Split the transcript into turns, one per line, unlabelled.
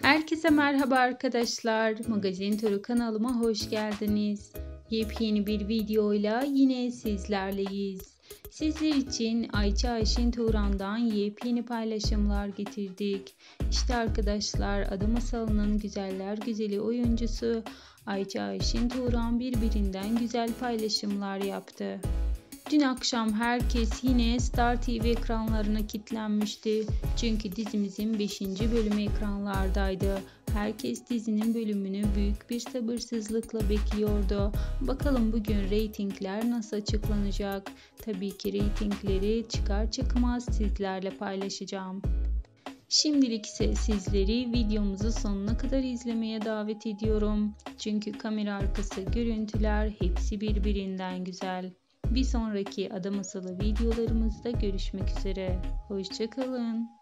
Herkese merhaba arkadaşlar. Magazin Turu kanalıma hoş geldiniz. Yepyeni bir videoyla yine sizlerleyiz. Sizler için Ayça Ayşin Turan'dan yepyeni paylaşımlar getirdik. İşte arkadaşlar, Ada Masalı'nın güzeller güzeli oyuncusu Ayça Ayşin Turan birbirinden güzel paylaşımlar yaptı. Dün akşam herkes yine Star TV ekranlarına kilitlenmişti. Çünkü dizimizin 5. bölümü ekranlardaydı. Herkes dizinin bölümünü büyük bir sabırsızlıkla bekliyordu. Bakalım bugün reytingler nasıl açıklanacak? Tabii ki reytingleri çıkar çıkmaz sizlerle paylaşacağım. Şimdilik ise sizleri videomuzu sonuna kadar izlemeye davet ediyorum. Çünkü kamera arkası görüntüler hepsi birbirinden güzel. Bir sonraki Ada Masalı videolarımızda görüşmek üzere. Hoşça kalın.